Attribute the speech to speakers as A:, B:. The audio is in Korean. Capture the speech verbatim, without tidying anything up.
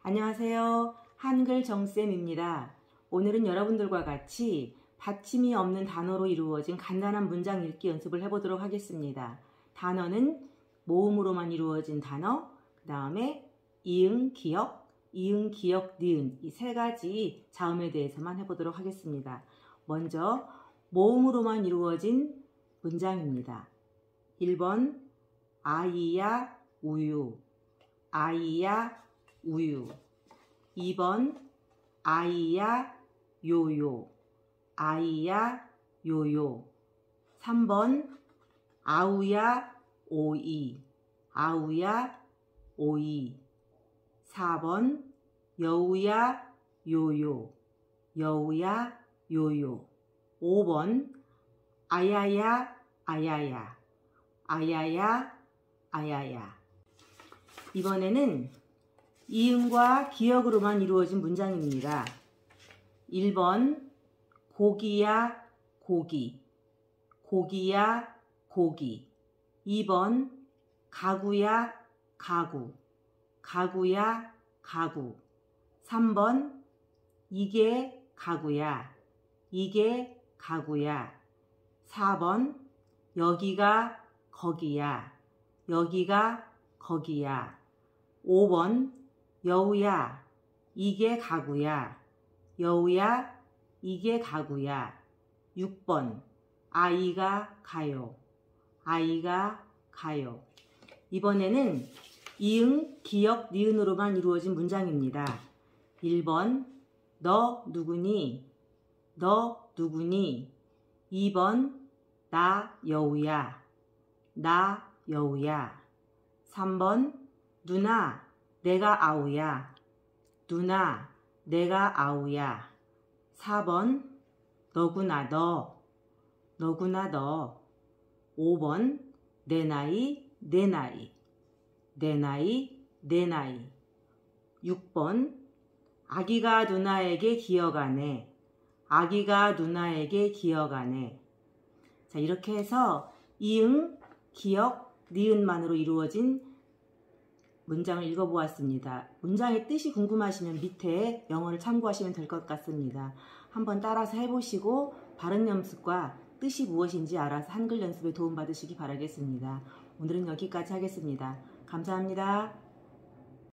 A: 안녕하세요. 한글 정쌤입니다. 오늘은 여러분들과 같이 받침이 없는 단어로 이루어진 간단한 문장 읽기 연습을 해보도록 하겠습니다. 단어는 모음으로만 이루어진 단어, 그 다음에 이응, 기역, 이응, 기역, 니은 이 세 가지 자음에 대해서만 해보도록 하겠습니다. 먼저 모음으로만 이루어진 문장입니다. 일 번 아이야 우유, 아이야 우유. 이 번 아이야 요요, 아이야 요요. 삼 번 아우야 오이, 아우야 오이. 사 번 여우야 요요, 여우야 요요. 오 번 아야야 아야야, 아야야 아야야. 이번에는 이응과 기역으로만 이루어진 문장입니다. 일 번 고기야 고기, 고기야 고기. 이 번 가구야 가구, 가구야 가구. 삼 번 이게 가구야, 이게 가구야. 사 번 여기가 거기야, 여기가 거기야. 오 번 여우야 이게 가구야, 여우야 이게 가구야. 육 번 아이가 가요, 아이가 가요. 이번에는 이응, 기역, 니은으로만 이루어진 문장입니다. 일 번 너 누구니, 너 누구니. 이 번 나 여우야, 나 여우야. 삼 번 누나 내가 아우야, 누나 내가 아우야. 사 번 너구나 너, 너구나 너. 오 번 내 나이 내 나이, 내 나이 내 나이. 육 번 아기가 누나에게 기어가네, 아기가 누나에게 기어가네. 자, 이렇게 해서 이응, 기역, 니은만으로 이루어진 문장을 읽어보았습니다. 문장의 뜻이 궁금하시면 밑에 영어를 참고하시면 될 것 같습니다. 한번 따라서 해보시고 발음 연습과 뜻이 무엇인지 알아서 한글 연습에 도움받으시기 바라겠습니다. 오늘은 여기까지 하겠습니다. 감사합니다.